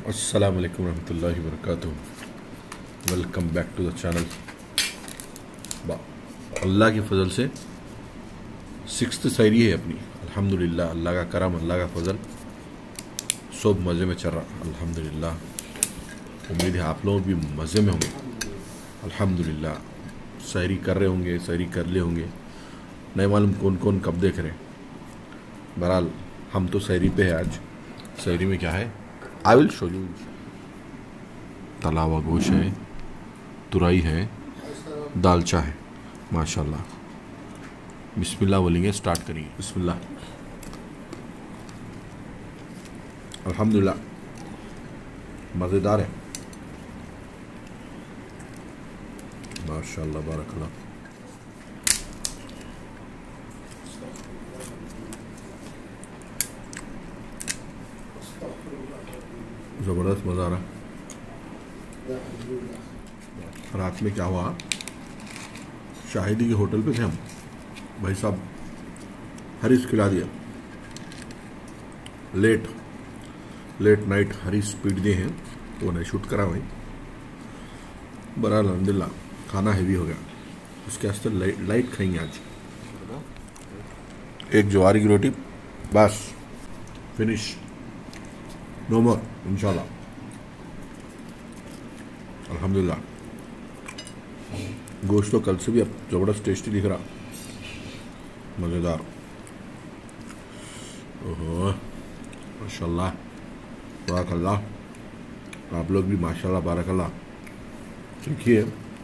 अस्सलाम वालेकुम रहमतुल्लाहि वबरकातुहू। Welcome back to the channel. अल्लाह की फ़ज़ल से 6th सहरी है अपनी। अल्हम्दुलिल्लाह, अल्लाह का करम, अल्लाह का फ़ज़ल, सब मज़े में चल रहा अल्हम्दुलिल्लाह। उम्मीद है आप लोग भी मज़े में होंगे अल्हम्दुलिल्लाह। सहरी कर रहे होंगे, सहरी कर ले होंगे, नहीं मालूम कौन कौन कब देख रहे। बहरहाल हम तो सहरी पे है आज। सहरी में क्या है, आई विल शो यू। तलावा गोश है, तुरई है, दालचा है, माशाल्लाह। बिस्मिल्लाह बोलेंगे, स्टार्ट करिए। बिस्मिल्लाह। अल्हम्दुलिल्लाह, मज़ेदार है माशाल्लाह, बारकल्लाह। ज़बरदस्त मज़ा आ रहा। रात में क्या हुआ, शाहिदी के होटल पे थे हम, भाई साहब हरीस खिला दिया। लेट नाइट हरीस पीट दिए हैं, वो नहीं शूट करा भाई। बरा अल्हम्दुलिल्लाह, खाना हैवी हो गया। उसके वास्ते लाइट खाएंगे आज। एक ज्वारी की रोटी बस, फिनिश, नो मोर इंशाल्लाह। अल्हम्दुलिल्लाह, गोश्त तो कल से भी अब ज़बरदस्त टेस्टी दिख रहा, मज़ेदार। ओहो माशाल्लाह, बारकल्लाह। आप लोग भी माशाल्लाह बारकल्लाह सीखिए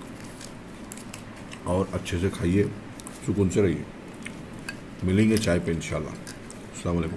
और अच्छे से खाइए, सुकून से रहिए। मिलेंगे चाय पे इंशाल्लाह। अस्सलाम वालेकुम।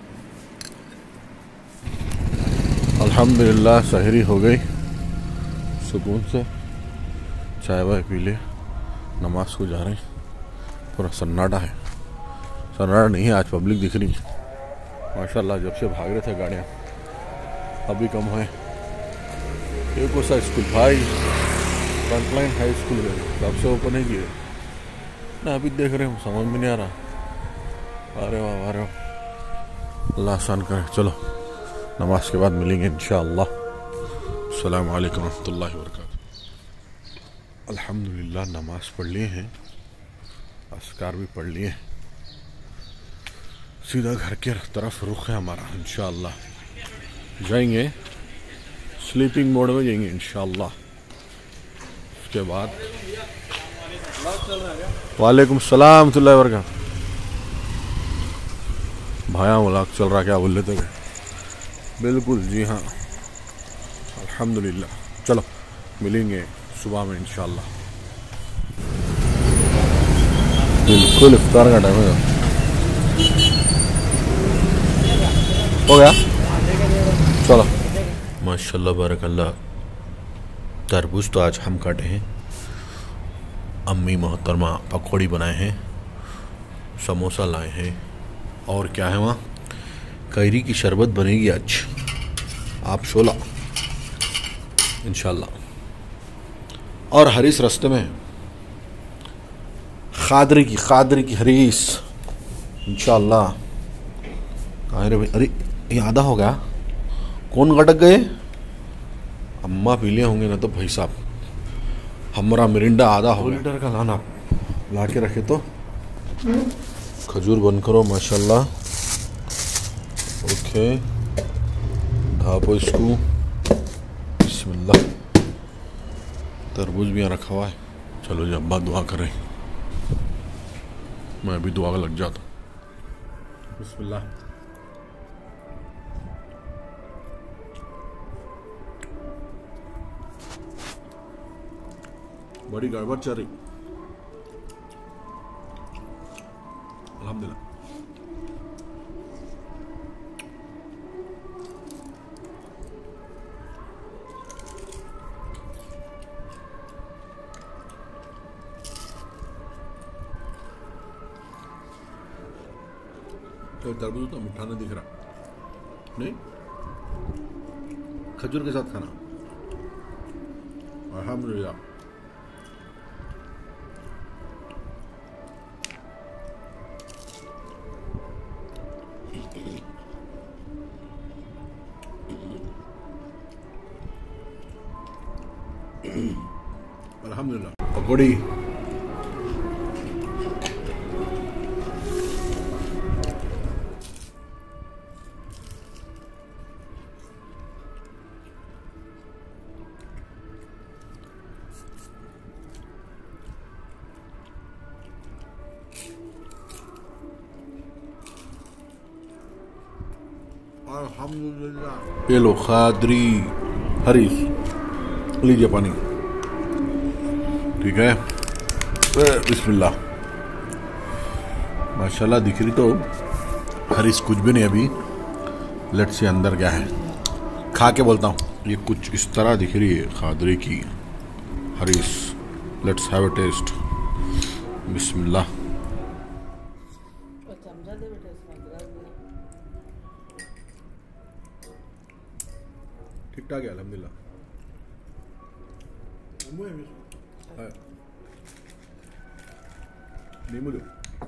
अल्हम्दुलिल्लाह, सहरी हो गई, सुकून से चाय वाय पी ले, नमाज को जा रहे हैं। पूरा सन्नाटा है, सन्नाटा नहीं है आज, पब्लिक दिख रही माशाल्लाह। जब से भाग रहे थे गाड़ियाँ, अभी कम है। ये कौन सा स्कूल भाई, फ्रंटलाइन हाई स्कूल है, कब से ओपन है किए ना, अभी देख रहे हूँ, समझ में नहीं आ रहा। अरे वाह, अरे वाह, अल्लाह आसान करे। चलो नमाज के बाद मिलेंगे इंशाअल्लाह। अस्सलामु अलैकुम रहमतुल्लाहि वबरकातुहू। अल्हम्दुलिल्लाह, नमाज पढ़ लिए हैं, अस्कार भी पढ़ लिए, सीधा घर के तरफ रुख है हमारा। इंशाअल्लाह जाएंगे, स्लीपिंग मोड में जाएंगे इंशाअल्लाह। उसके बाद वालेकुम सलाम रहमतुल्लाहि वबरकातुहू। भाया व्लॉग चल रहा, क्या बोल लेते थे? बिल्कुल जी हाँ, अल्हम्दुलिल्लाह। चलो मिलेंगे सुबह में इंशाअल्लाह। बिल्कुल इफ्तार का टाइम है, हो गया। चलो माशाल्लाह बारकल्लाह। तरबूज तो आज हम काटे हैं, अम्मी मोहतरमा पकौड़ी बनाए हैं, समोसा लाए हैं, और क्या है वहाँ, कैरी की शरबत बनेगी आज, आप शोला इंशाल्लाह। और हरीस रास्ते में, खादरी की हरीस इंशाल्लाह। कहाँ रे भाई, अरे ये आधा हो गया, कौन गटक गए? अम्मा पी लिए होंगे ना, तो भाई साहब हमारा मिरिंडा आधा हो गया। लीटर का लाना ला के रखे तो खजूर बंद करो माशाल्लाह। ओके, ढापो इसको, बिस्मिल्लाह। तरबूज भी यहाँ रखा हुआ है। चलो जी, अब्बा दुआ करें, मैं भी दुआ लग जाता। बिस्मिल्लाह। बड़ी गड़बड़ चल रही अल्हम्दुलिल्लाह। तो तरबूज तो मीठा नहीं दिख रहा, नहीं, खजूर के साथ खाना अल्हम्दुलिल्लाह। अल्हम्दुलिल्लाह। पकौड़ी अल्हम्दुलिल्लाह। ये लो खादरी हरीस, लीजिए पानी। ठीक है, बिस्मिल्लाह। माशाल्लाह दिख रही तो हरीस कुछ भी नहीं अभी। लेट्स से अंदर क्या है, खा के बोलता हूँ। ये कुछ इस तरह दिख रही है खादरी की हरीस। Let's have a taste. बिस्मिल्लाह। ठीक ठाक है अल्हम्दुलिल्लाह। नींबू दो,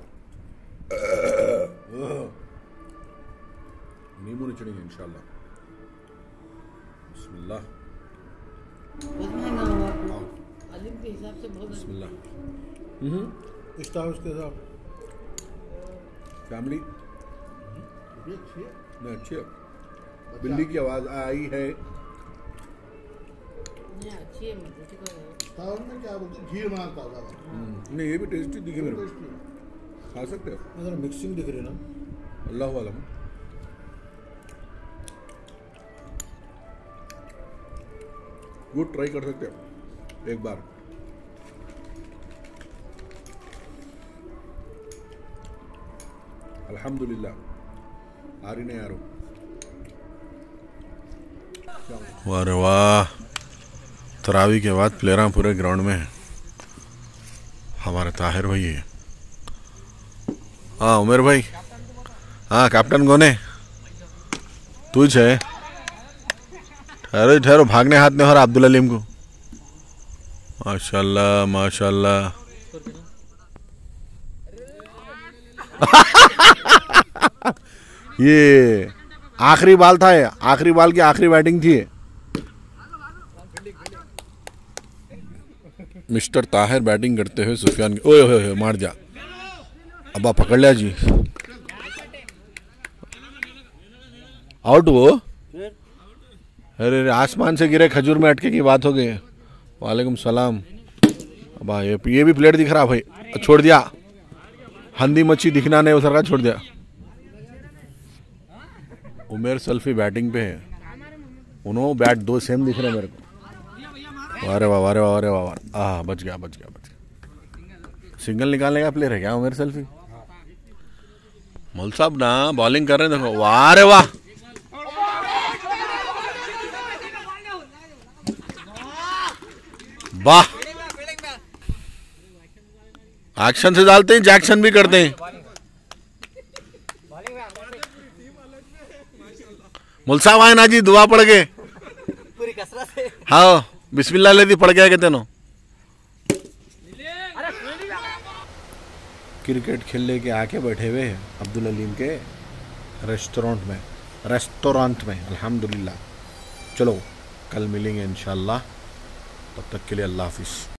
नींबू निचड़ेंगे इंशाल्लाह। बिस्मिल्लाह। बिस्मिल्लाह। उसके साथ फैमिली अच्छी है। नहीं अच्छी है। बिल्ली की आवाज आई है। सावन में क्या बोलते हैं, घी मारता होगा। नहीं ये भी टेस्टी दिखे मेरे को, खा सकते हो। अगर मिक्सिंग दिख रही है ना, अल्लाह आलम। गुड, ट्राई कर सकते हो एक बार। अल्हम्दुलिल्लाह। आ रही नहीं यारो। वाह वाह, तरावी के बाद प्लेयरा पूरे ग्राउंड में है। हमारे ताहिर भाई है। हाँ उमेर भाई, हाँ कैप्टन कौन है? तू है। ठहरो ठहरो, भागने हाथ में हो रहा अब्दुल अलीम को। माशाल्लाह माशाल्लाह। ये आखिरी बाल था, आखिरी बाल की आखिरी बैटिंग थी। मिस्टर ताहिर बैटिंग करते हुए सुफियान की, ओए ओए मार जा। अब्बा पकड़ लिया जी। आउट वो। अरे आसमान से गिरे खजूर में अटके की बात हो गई। वालेकुम सलाम। अब्बा ये भी प्लेट दिख रहा भाई, छोड़ दिया। हंदी मच्छी दिखना नहीं, उतर का छोड़ दिया। उमेर सेल्फी बैटिंग पे है, उन्होंने बैट दो सेम दिख रहे मेरे को। वारे वाह वारे वाह वारे वाह। बच गया बच गया बच गया। सिंगल निकालने का प्लेयर है क्या उमेर सेल्फी? मौल साहब ना बॉलिंग कर रहे हैं, देखो। वारे वाह, वाह। एक्शन से डालते हैं, जैक्शन भी करते हैं। मुल साहब आए ना जी, दुआ पड़ गए पूरी कसरत से। हाँ बिस्मिल्लाह ले दी, पड़ गया कहते नो। क्रिकेट खेलने के आके बैठे हुए हैं अब्दुल अलीम के रेस्टोरेंट में अल्हम्दुलिल्लाह। चलो कल मिलेंगे इंशाल्लाह, तब तक के लिए अल्लाह हाफिज।